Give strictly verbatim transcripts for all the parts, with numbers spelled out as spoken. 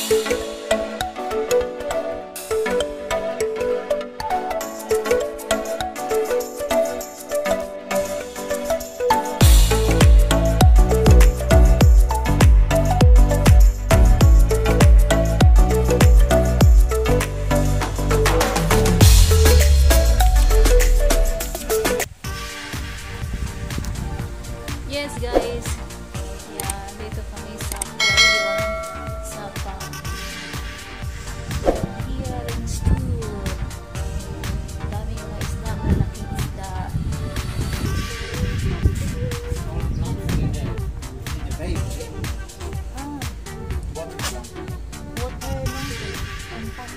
Yes guys, yan, dito kami sa Paridaen sa Paridaen Store. Daming mga isda, malaking isda. Ah, water lang ito. Ampak.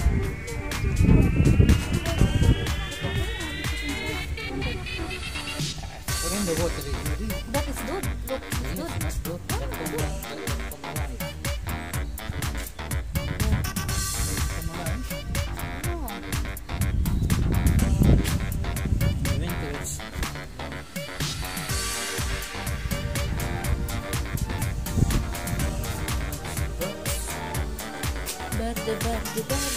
The water is ready. That is good. Look, it's good. That's good. That's the one. Verde, verde, verde.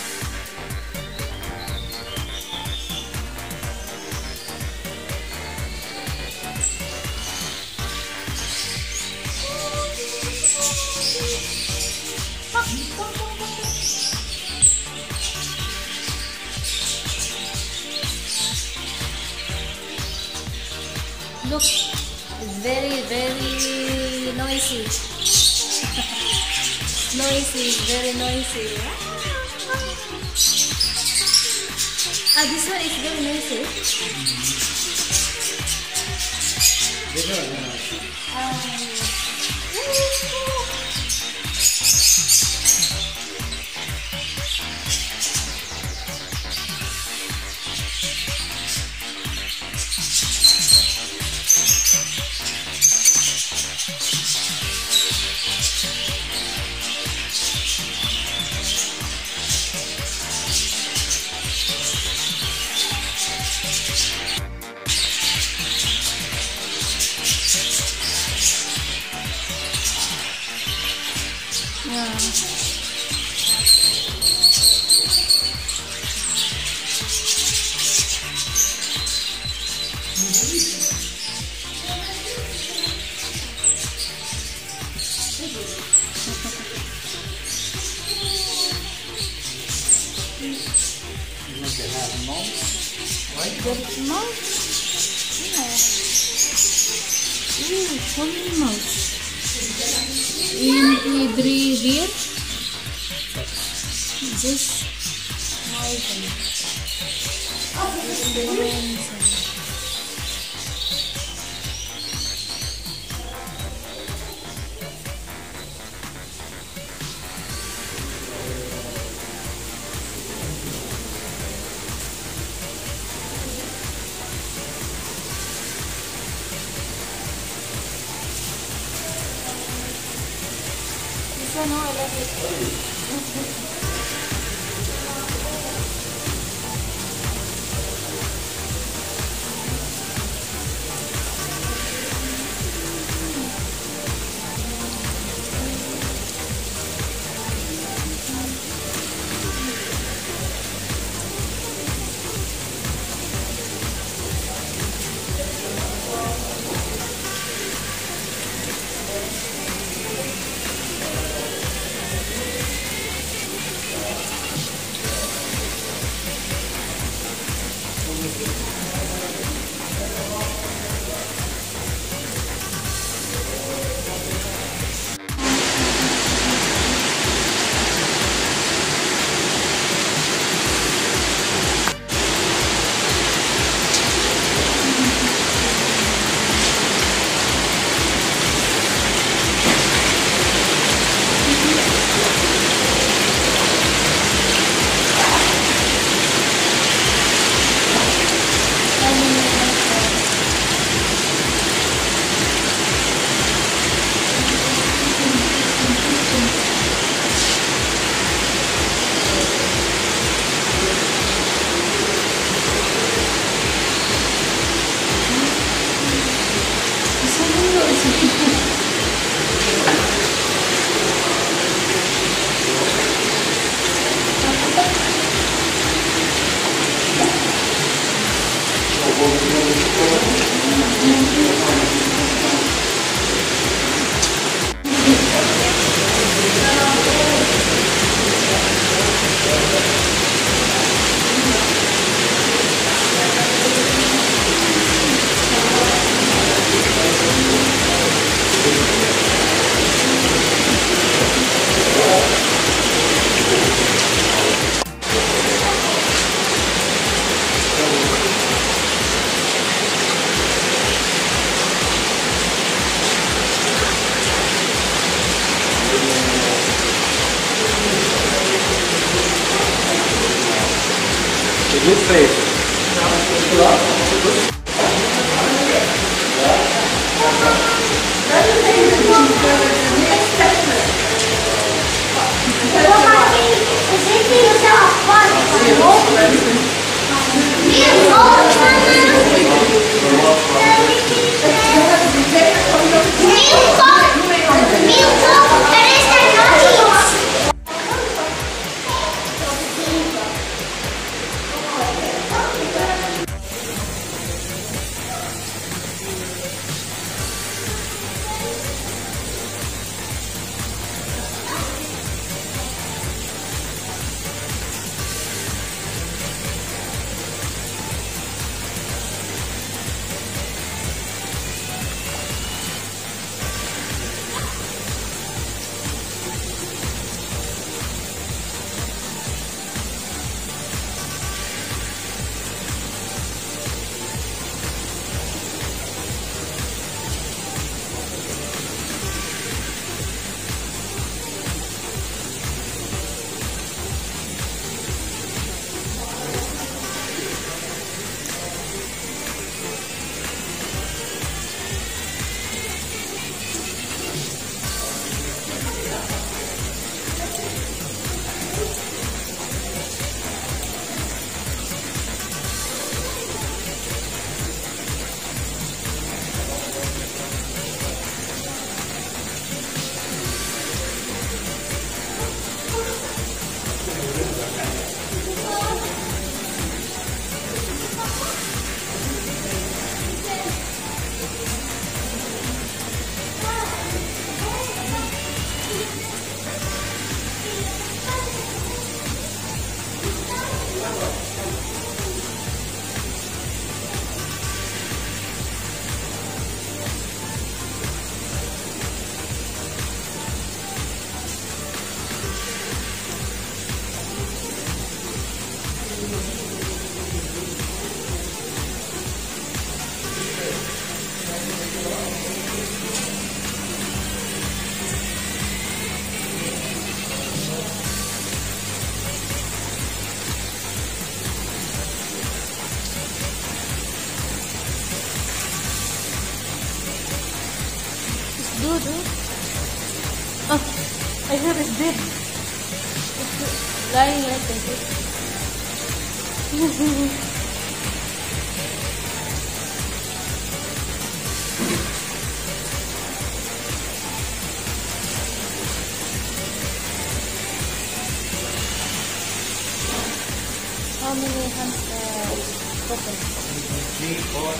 Look, it's very, very noisy. Noisy, very noisy. Ah, this one is very noisy. Um, yeah. Very small? Yeah. Ooh, how many mouse? In three here? Just this one, oh, I love it. good faith. Dude, oh, I heard it's dead. It's lying right there. How many hands uh, open? Three, four.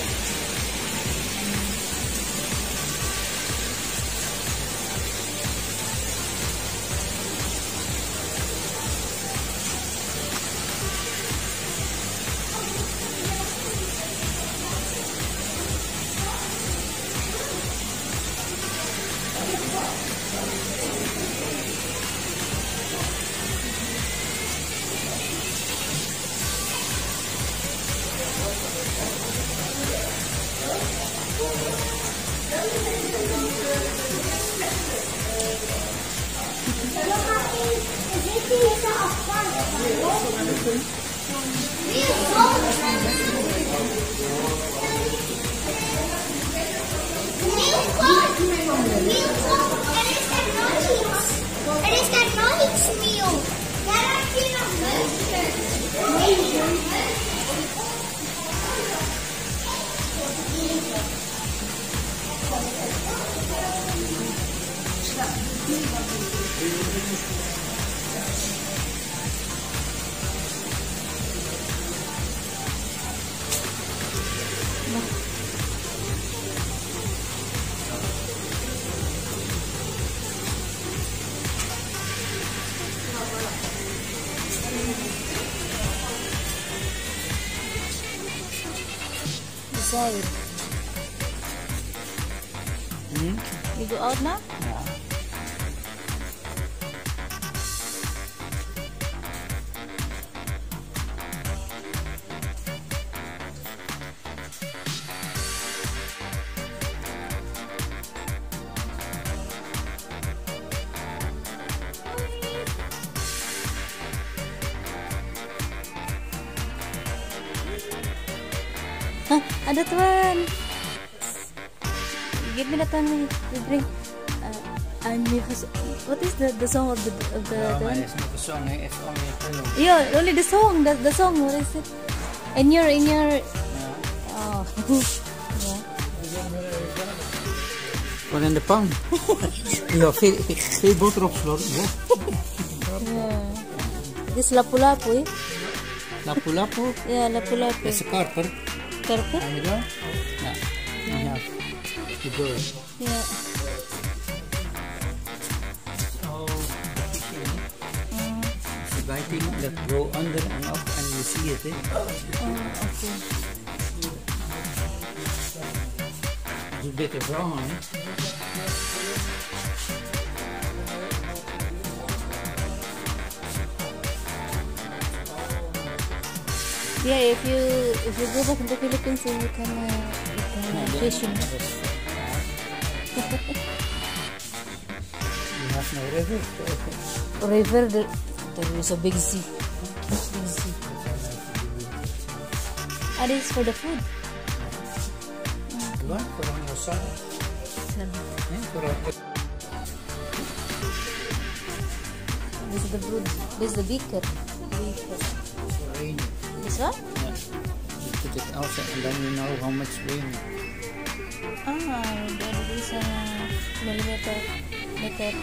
Decide. Hmm? You go out now? Yeah. Ah, that one. Give me that one. We bring. Uh, I'm what is the the song of the of the, Ja, the maar one? het is niet de song, hè. Het is only a pillow. Yeah, only the song. The the song. What is it? In your in your. Ja. Oh. Yeah. Wat in de pan? Ja, veel, veel boter opslorten. Yeah. This lapu-lapu, eh? Lapu-lapu. Yeah, lapu-lapu. Dat is een karper. Karper? Kan je dat? Ja. Ja. De door. Yeah. The biting that go under and up and you see it, eh? Oh, okay. It's a bit of brown, eh? Yeah, if you if you go back to the Philippines, then you can uh, you can uh, fishing. You have no river. River, there, there is a big sea. Big sea. Ah, this is for the food. What? For on your side. Eh? For on the... This is the food. This is the beaker. Beaker. For rain. This one? Yeah. You put it outside and then you know how much rain. Ah, there is a millimeter. Meter.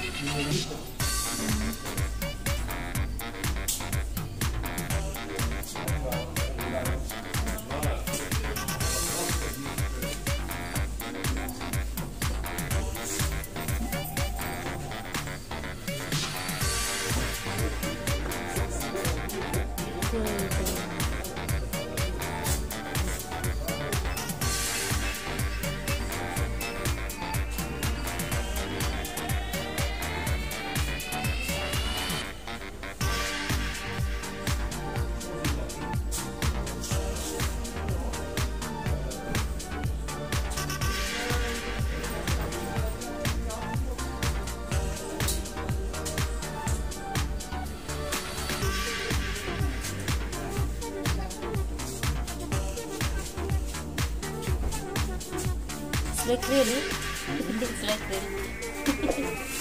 It's like really. It's like really.